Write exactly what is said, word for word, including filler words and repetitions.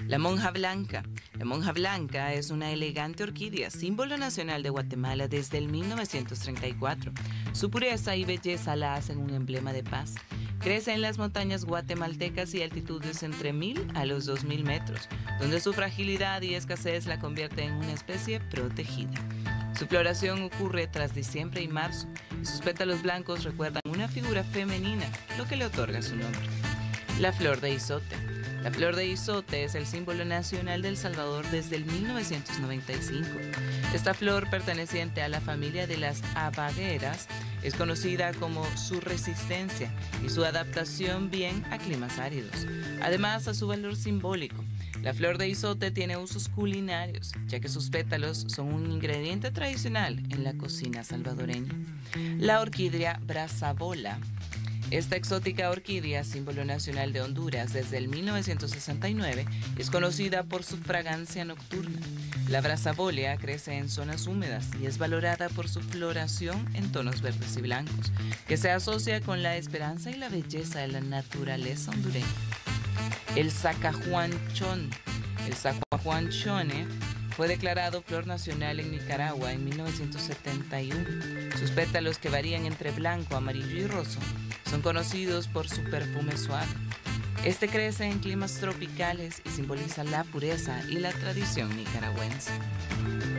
La monja blanca. La monja blanca es una elegante orquídea, símbolo nacional de Guatemala desde el mil novecientos treinta y cuatro. Su pureza y belleza la hacen un emblema de paz. Crece en las montañas guatemaltecas y altitudes entre mil a los dos mil metros, donde su fragilidad y escasez la convierte en una especie protegida. Su floración ocurre tras diciembre y marzo, y sus pétalos blancos recuerdan una figura femenina, lo que le otorga su nombre. La flor de izote. La flor de izote es el símbolo nacional de El Salvador desde el mil novecientos noventa y cinco. Esta flor, perteneciente a la familia de las abagueras, es conocida como su resistencia y su adaptación bien a climas áridos. Además, a su valor simbólico. La flor de izote tiene usos culinarios, ya que sus pétalos son un ingrediente tradicional en la cocina salvadoreña. La orquídea brazabola. Esta exótica orquídea, símbolo nacional de Honduras desde el mil novecientos sesenta y nueve, es conocida por su fragancia nocturna. La brazabola crece en zonas húmedas y es valorada por su floración en tonos verdes y blancos, que se asocia con la esperanza y la belleza de la naturaleza hondureña. El zacahuanchón. El zacahuanchone fue declarado flor nacional en Nicaragua en mil novecientos setenta y uno. Sus pétalos, que varían entre blanco, amarillo y rosa, son conocidos por su perfume suave. Este crece en climas tropicales y simboliza la pureza y la tradición nicaragüense.